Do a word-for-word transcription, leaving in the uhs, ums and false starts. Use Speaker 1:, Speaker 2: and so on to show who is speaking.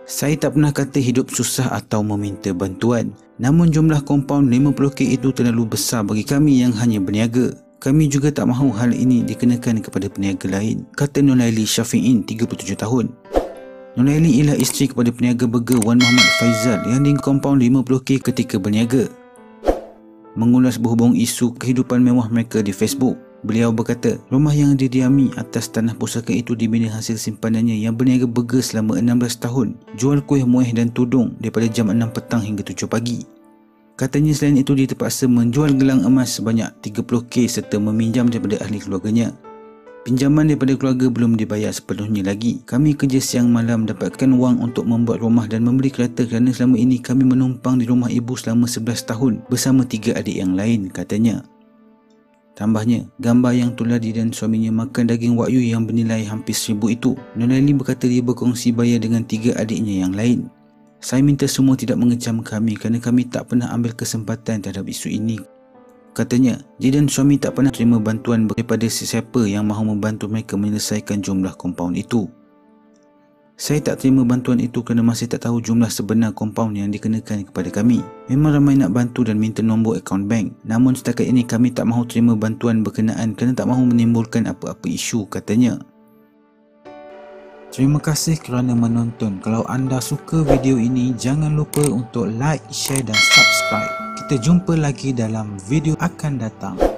Speaker 1: Saya tak pernah kata hidup susah atau meminta bantuan. Namun jumlah kompaun lima puluh K itu terlalu besar bagi kami yang hanya berniaga. Kami juga tak mahu hal ini dikenakan kepada peniaga lain, kata Nuraili Syafi'in, tiga puluh tujuh tahun. Nuraili ialah isteri kepada peniaga burger Wan Muhammad Faizal yang di kompaun lima puluh K ketika berniaga. Mengulas berhubung isu kehidupan mewah mereka di Facebook, beliau berkata, rumah yang didiami atas tanah pusaka itu dibina hasil simpanannya yang berniaga burger selama enam belas tahun, jual kuih muih dan tudung daripada jam enam petang hingga tujuh pagi. Katanya selain itu dia terpaksa menjual gelang emas sebanyak tiga puluh K serta meminjam daripada ahli keluarganya. Pinjaman daripada keluarga belum dibayar sepenuhnya lagi. Kami kerja siang malam dapatkan wang untuk membuat rumah dan membeli kereta kerana selama ini kami menumpang di rumah ibu selama sebelas tahun bersama tiga adik yang lain, katanya. Tambahnya, gambar yang Tuladi dan suaminya makan daging wagyu yang bernilai hampir seribu itu, Nuraili berkata dia berkongsi bayar dengan tiga adiknya yang lain. Saya minta semua tidak mengecam kami kerana kami tak pernah ambil kesempatan terhadap isu ini. Katanya, dia dan suami tak pernah terima bantuan daripada sesiapa yang mahu membantu mereka menyelesaikan jumlah kompaun itu. Saya tak terima bantuan itu kerana masih tak tahu jumlah sebenar kompaun yang dikenakan kepada kami. Memang ramai nak bantu dan minta nombor akaun bank. Namun setakat ini kami tak mahu terima bantuan berkenaan kerana tak mahu menimbulkan apa-apa isu, katanya. Terima kasih kerana menonton. Kalau anda suka video ini, jangan lupa untuk like, share dan subscribe. Kita jumpa lagi dalam video akan datang.